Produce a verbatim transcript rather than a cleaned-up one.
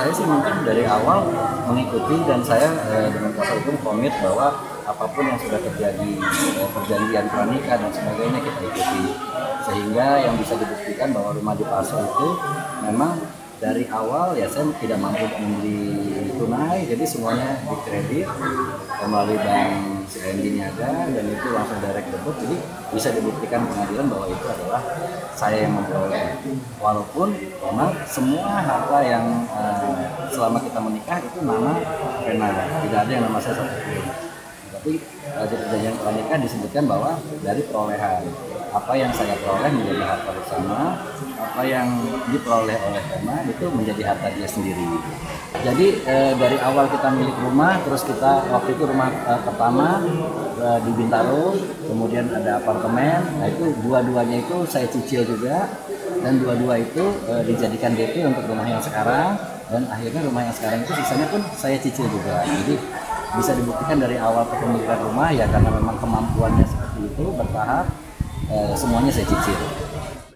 saya sih mungkin dari awal mengikuti dan saya eh, dengan kuasa hukum komit bahwa apapun yang sudah terjadi, eh, perjanjian pranikah dan sebagainya kita ikuti. Sehingga yang bisa dibuktikan bahwa rumah di Paso itu memang dari awal ya saya tidak mampu membeli tunai, jadi semuanya dikredit melalui bank C I M B Niaga dan itu langsung direct debit, jadi bisa dibuktikan pengadilan bahwa itu adalah saya yang memperoleh. Walaupun memang semua harta yang uh, selama kita menikah itu nama Rena, tidak ada yang nama saya satupun. Tapi uh, di perjanjian pranikah disebutkan bahwa dari perolehan apa yang saya peroleh menjadi harta bersama, apa yang diperoleh oleh Rena itu menjadi harta dia sendiri. Jadi e, dari awal kita milik rumah, terus kita waktu itu rumah e, pertama e, di Bintaro, kemudian ada apartemen, nah itu dua-duanya itu saya cicil juga, dan dua-dua itu e, dijadikan D P untuk rumah yang sekarang, dan akhirnya rumah yang sekarang itu sisanya pun saya cicil juga. Jadi bisa dibuktikan dari awal kepemilikan rumah ya karena memang kemampuannya seperti itu bertahap. Eh, semuanya saya cicil.